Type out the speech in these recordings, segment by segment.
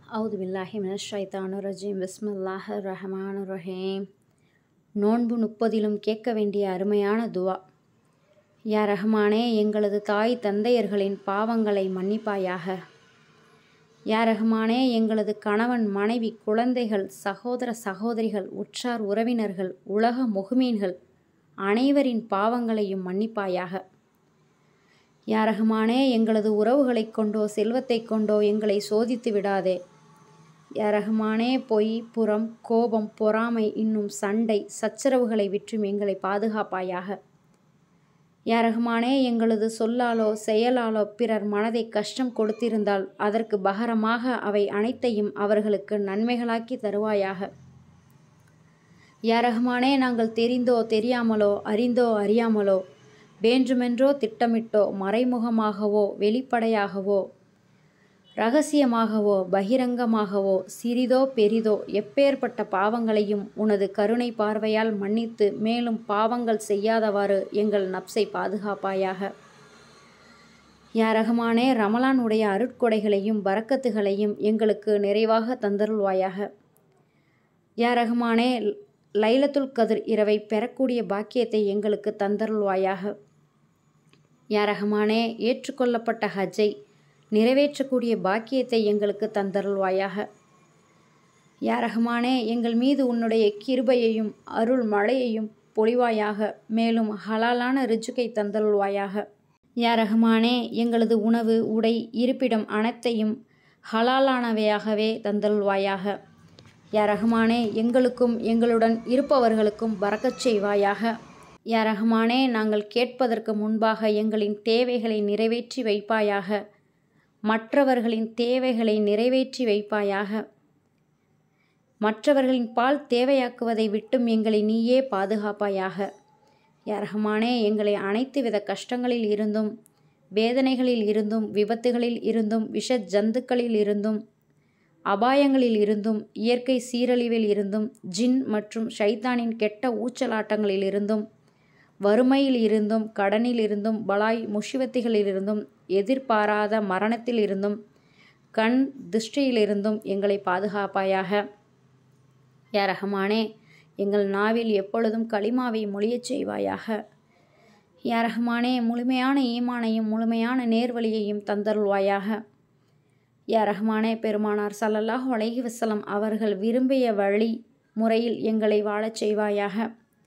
அவுது பில்லாஹி மினஷ் ஷைத்தானிர் ரஜீம். பிஸ்மில்லாஹிர் ரஹ்மானிர் ரஹீம். நோன்பு 30லும் கேட்க வேண்டிய அருமையான துவா. யா ரஹ்மானே, எங்களது தாய் தந்தையர்களின் பாவங்களை மன்னிப்பாயாக. யா ரஹ்மானே, எங்களது கணவன் மனைவி குழந்தைகள் சகோதர சகோதரிகள் உற்றார் உறவினர்கள் உலக முஹ்மீன்கள் அனைவரின் பாவங்களையும் மன்னிப்பாயாக. யா ரஹ்மானே, எங்களது உறவுகளைக் கொண்டோ செல்வத்தைக் கொண்டோ எங்களை சோதித்து விடாதே. யா ரஹ்மானே, பொய், புறம், கோபம், பொறாமை இன்னும் சண்டை சச்சரவுகளை விற்றும் எங்களை பாதுகாப்பாயாக. யா ரஹ்மானே, எங்களது சொல்லாலோ செயலாலோ பிறர் மனதை கஷ்டம் கொடுத்திருந்தால் அதற்கு பகரமாக அவை அனைத்தையும் அவர்களுக்கு நன்மைகளாக்கி தருவாயாக. யா ரஹ்மானே, நாங்கள் தெரிந்தோ தெரியாமலோ அறிந்தோ அறியாமலோ வேண்டுமென்றோ திட்டமிட்டோ மறைமுகமாகவோ வெளிப்படையாகவோ இரகசியமாகவோ பகிரங்கமாகவோ சிறிதோ பெரிதோ எப்பேற்பட்ட பாவங்களையும் உனது கருணை பார்வையால் மன்னித்து மேலும் பாவங்கள் செய்யாதவாறு எங்கள் நப்சை பாதுகாப்பாயாக. யா ரஹ்மானே, ரமலான் உடைய அருட்கொடைகளையும் பரக்கத்துகளையும் எங்களுக்கு நிறைவாக தந்தருள்வாயாக. யா ரஹ்மானே, லைலத்துல் கத்ர் இரவை பெறக்கூடிய பாக்கியத்தை எங்களுக்கு தந்தருள்வாயாக. யா ரஹ்மானே, ஏற்றுக்கொள்ளப்பட்ட ஹஜ்ஜை நிறைவேற்றக்கூடிய பாக்கியத்தை எங்களுக்கு தந்தருள்வாயாக. யா ரஹ்மானே, எங்கள் மீது உன்னுடைய கிருபையையும் அருள் மழையையும் பொழிவாயாக. மேலும் ஹலாலான ரிஜுக்கை தந்தருள்வாயாக. யா ரஹ்மானே, எங்களது உணவு உடை இருப்பிடம் அனைத்தையும் ஹலாலானவையாகவே தந்தருள்வாயாக. யா ரஹ்மானே, எங்களுக்கும் எங்களுடன் இருப்பவர்களுக்கும் பரக்கச் செய்வாயாக. யா ரஹ்மானே, நாங்கள் கேட்பதற்கு முன்பாக எங்களின் தேவைகளை நிறைவேற்றி வைப்பாயாக. மற்றவர்களின் தேவைகளை நிறைவேற்றி வைப்பாயாக. மற்றவர்களின் பால் தேவையாக்குவதை விட்டும் எங்களை நீயே பாதுகாப்பாயாக. யா ரஹ்மானே, எங்களை அனைத்து வித கஷ்டங்களில் இருந்தும் வேதனைகளில் இருந்தும் விபத்துகளில் இருந்தும் விஷ ஜந்துக்களில் இருந்தும் அபாயங்களில் இருந்தும் இயற்கை சீரழிவில் இருந்தும் ஜின் மற்றும் ஷைத்தானின் கெட்ட ஊச்சலாட்டங்களில் இருந்தும் வறுமையில் இருந்தும் கடனில் இருந்தும் பலாய் முஷிபத்துகளிலிருந்தும் எதிர்பாராத மரணத்தில் இருந்தும் கண் திருஷ்டியிலிருந்தும் எங்களை பாதுகாப்பாயாக. யா ரஹ்மானே, எங்கள் நாவில் எப்பொழுதும் கலிமாவை மொழியச் செய்வாயாக. யா ரஹ்மானே, முழுமையான ஈமானையும் முழுமையான நேர்வழியையும் தந்தருள்வாயாக. யா ரஹ்மானே, பெருமானார் ஸல்லல்லாஹு அலைஹி வஸல்லம் அவர்கள் விரும்பிய வழி முறையில் எங்களை வாழச் செய்வாயாக.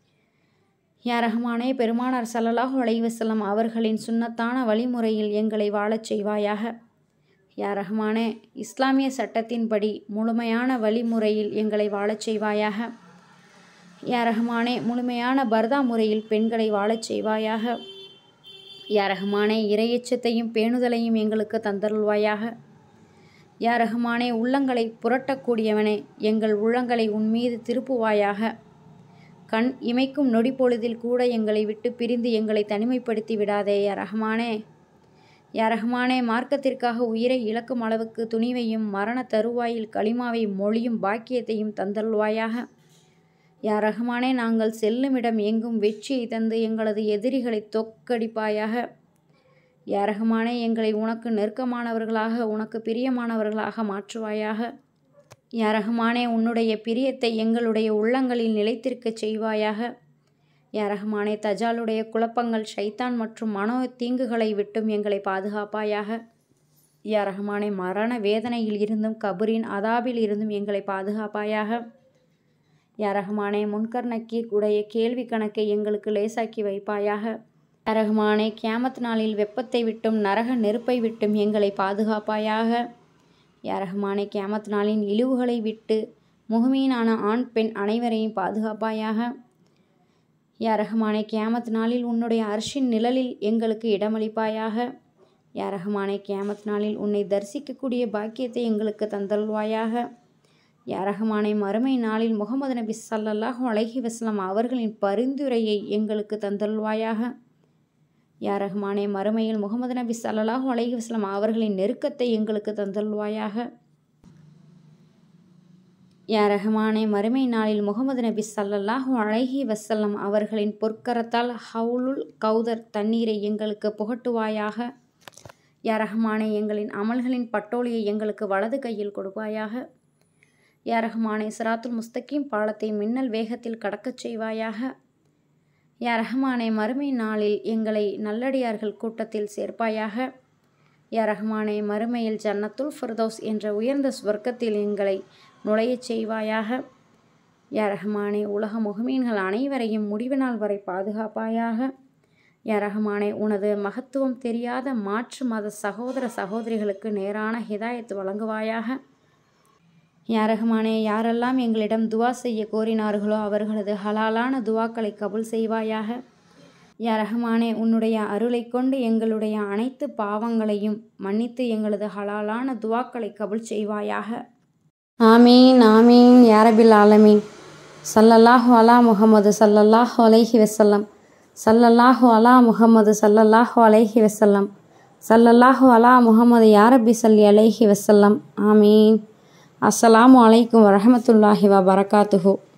யா ரஹ்மானே, பெருமானார் ஸல்லல்லாஹு அலைஹி வஸல்லம் அவர்களின் சுன்னத்தான வழிமுறையில் எங்களை வாழச் செய்வாயாக. யா ரஹ்மானே, இஸ்லாமிய சட்டத்தின்படி முழுமையான வழிமுறையில் எங்களை வாழச் செய்வாயாக. யா ரஹ்மானே, முழுமையான பர்தா முறையில் பெண்களை வாழச் செய்வாயாக. யா ரஹ்மானே, இறையச்சத்தையும் பேணுதலையும் எங்களுக்கு தந்தருள்வாயாக. யா ரஹ்மானே, உள்ளங்களை புரட்டக்கூடியவனே, எங்கள் உள்ளங்களை உன்மீது திருப்புவாயாக. கண் இமைக்கும் நொடி பொழுதில் கூட எங்களை விட்டு பிரிந்து எங்களை தனிமைப்படுத்தி விடாதே. யா ரஹ்மானே, யா ரஹ்மானே, மார்க்கத்திற்காக உயிரை இழக்கும் அளவுக்கு துணிவையும் மரண தருவாயில் கலிமாவை மொழியும் பாக்கியத்தையும் தந்தருள்வாயாக. யா ரஹ்மானே, நாங்கள் செல்லுமிடம் எங்கும் வெற்றியை தந்து எங்களது எதிரிகளை தோற்கடிப்பாயாக. யா ரஹ்மானே, எங்களை உனக்கு நெருக்கமானவர்களாக உனக்கு பிரியமானவர்களாக மாற்றுவாயாக. யா ரஹ்மானே, உன்னுடைய பிரியத்தை எங்களுடைய உள்ளங்களில் நிலைத்திருக்கச் செய்வாயாக. யா ரஹ்மானே, தஜாலுடைய குழப்பங்கள் ஷைத்தான் மற்றும் மனோ தீங்குகளை விட்டும் எங்களை பாதுகாப்பாயாக. யா ரஹ்மானே, மரண வேதனையில் இருந்தும் கபரின் அதாபில் இருந்தும் எங்களை பாதுகாப்பாயாக. யா ரஹ்மானே, முன்கர் நக்கீர் உடைய கேள்வி கணக்கை எங்களுக்கு லேசாக்கி வைப்பாயாக. யா ரஹ்மானே, கியாமத் நாளில் வெப்பத்தை விட்டும் நரக நெருப்பை விட்டும் எங்களை பாதுகாப்பாயாக. யா ரஹ்மானே, கியாமத் நாளின் இழிவுகளை விட்டு முஹ்மீனான ஆண் பெண் அனைவரையும் பாதுகாப்பாயாக. யா ரஹ்மானே, கியாமத் நாளில் உன்னுடைய அர்ஷின் நிழலில் எங்களுக்கு இடமளிப்பாயாக. யா ரஹ்மானே, கியாமத் நாளில் உன்னை தரிசிக்கக்கூடிய பாக்கியத்தை எங்களுக்கு தந்தருள்வாயாக. யா ரஹ்மானே, மறுமை நாளில் முஹம்மது நபி ஸல்லல்லாஹு அலைஹி வஸல்லம் அவர்களின் பரிந்துரையை எங்களுக்கு தந்தருள்வாயாக. யா ரஹ்மானே, மறுமையில் முஹம்மது நபி ஸல்லல்லாஹு அலைஹி வஸல்லம் அவர்களின் நெருக்கத்தை எங்களுக்கு தந்தருள்வாயாக. யா ரஹ்மானே, மறுமை நாளில் முஹம்மது நபி ஸல்லல்லாஹு அலைஹி வஸல்லம் அவர்களின் பொற்கரத்தால் ஹவுலுல் கௌதர் தண்ணீரை எங்களுக்கு புகட்டுவாயாக. யா ரஹ்மானே எங்களின் அமல்களின் பட்டோலியை எங்களுக்கு வலது கையில் கொடுப்பாயாக. யா ரஹ்மானே சிராத்துல் முஸ்தகீம் பாலத்தை மின்னல் வேகத்தில் கடக்கச் செய்வாயாக. யா ரஹ்மானே மறுமை நாளில் எங்களை நல்லடியார்கள் கூட்டத்தில் சேர்ப்பாயாக. யா ரஹ்மானே மறுமையில் ஜன்னத்துல் ஃபிர்தௌஸ் என்ற உயர்ந்த சுவர்க்கத்தில் எங்களை நுழையச் செய்வாயாக. யா ரஹ்மானே உலக முஹ்மீன்கள் அனைவரையும் முடிவு நாள் வரை பாதுகாப்பாயாக. யா ரஹ்மானே உனது மகத்துவம் தெரியாத மாற்று மத சகோதர சகோதரிகளுக்கு நேரான ஹிதாயத் வழங்குவாயாக. யா ரஹ்மானே யாரெல்லாம் எங்களிடம் துவா செய்ய கோரினார்களோ அவர்களது ஹலாலான துவாக்களை கபுல் செய்வாயாக. யா ரஹ்மானே உன்னுடைய அருளை கொண்டு எங்களுடைய அனைத்து பாவங்களையும் மன்னித்து எங்களது ஹலாலான துவாக்களை கபுல் செய்வாயாக. ஆமீன் ஆமீன் யா ரபில் ஆலமீன். ஸல்லல்லாஹு அலா முஹம்மது ஸல்லல்லாஹு அலைஹி வஸல்லம். ஸல்லல்லாஹு அலா முஹம்மது ஸல்லல்லாஹு அலைஹி வஸல்லம். ஸல்லல்லாஹு அலா முஹம்மது யா ரப்பி ஸல்லி அலைஹி வஸல்லம். ஆமீன். அஸ்ஸலாமு அலைக்கும் வரஹ்மத்துல்லாஹி வபரகாத்துஹு.